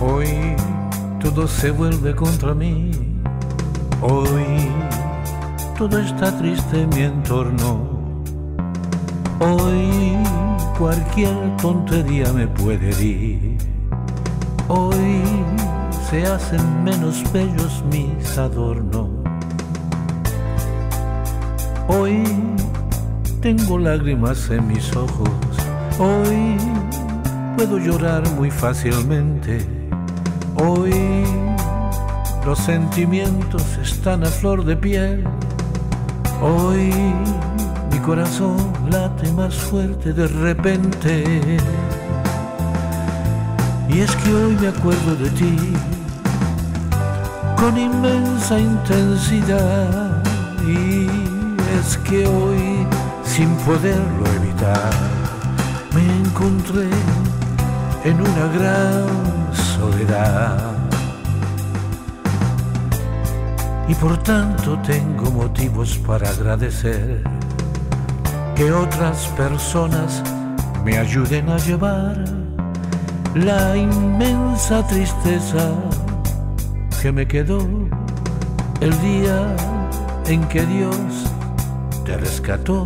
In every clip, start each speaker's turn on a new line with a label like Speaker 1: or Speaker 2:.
Speaker 1: Hoy todo se vuelve contra mí. Hoy todo está triste en mi entorno. Hoy cualquier tontería me puede herir. Hoy se hacen menos bellos mis adornos. Hoy tengo lágrimas en mis ojos. Hoy puedo llorar muy fácilmente. Hoy los sentimientos están a flor de piel. Hoy mi corazón late más fuerte de repente. Y es que hoy me acuerdo de ti con inmensa intensidad. Y es que hoy, sin poderlo evitar, me encontré en una gran soledad. Y por tanto tengo motivos para agradecer que otras personas me ayuden a llevar la inmensa tristeza que me quedó el día en que Dios te rescató.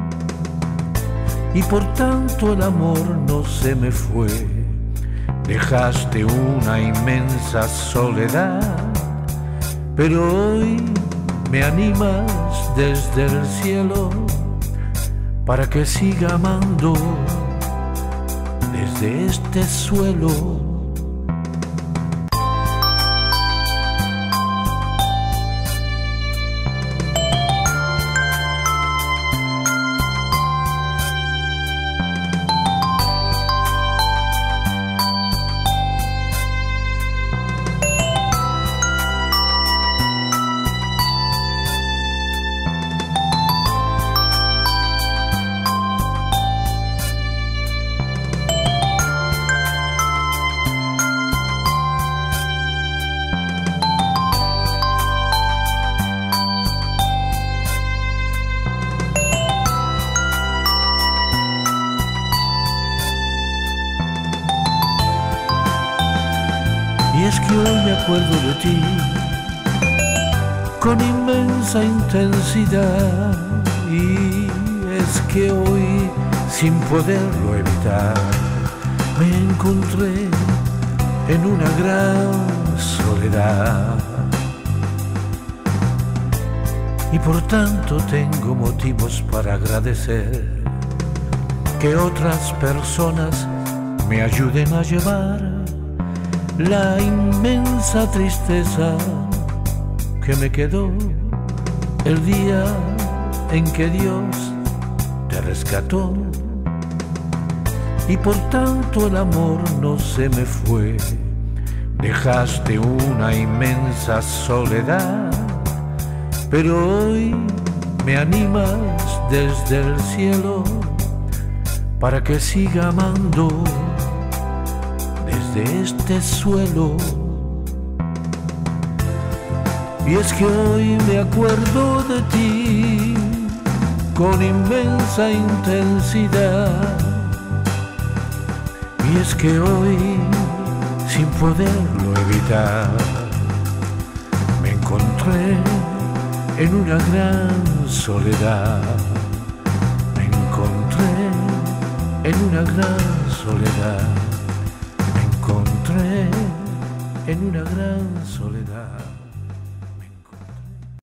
Speaker 1: Y por tanto el amor no se me fue. Dejaste una inmensa soledad, pero hoy me animas desde el cielo para que siga amando desde este suelo. Y es que hoy me acuerdo de ti con inmensa intensidad. Y es que hoy, sin poderlo evitar, me encontré en una gran soledad. Y por tanto tengo motivos para agradecer que otras personas me ayuden a llevar la inmensa tristeza que me quedó el día en que Dios te rescató. Y por tanto el amor no se me fue. Dejaste una inmensa soledad, pero hoy me animas desde el cielo para que siga amando desde este suelo. Y es que hoy me acuerdo de ti con inmensa intensidad. Y es que hoy, sin poderlo evitar, me encontré en una gran soledad. Me encontré en una gran soledad. Me encontré en una gran soledad.